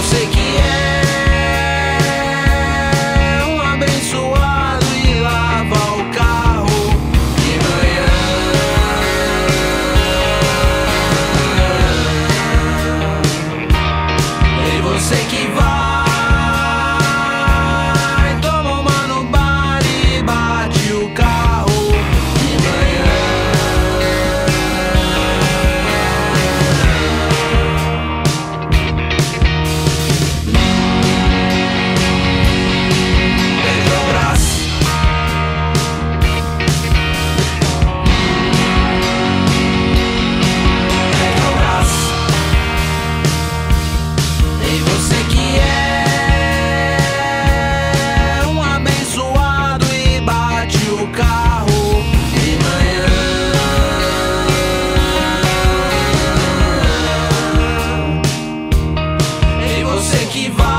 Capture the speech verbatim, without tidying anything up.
você que é um abençoado e lava o carro de manhã. E você que vai, toma uma no bar e bate o carro de manhã. Petrobras. Petrobras. E você que é um abençoado e bate o carro de manhã. E você que vai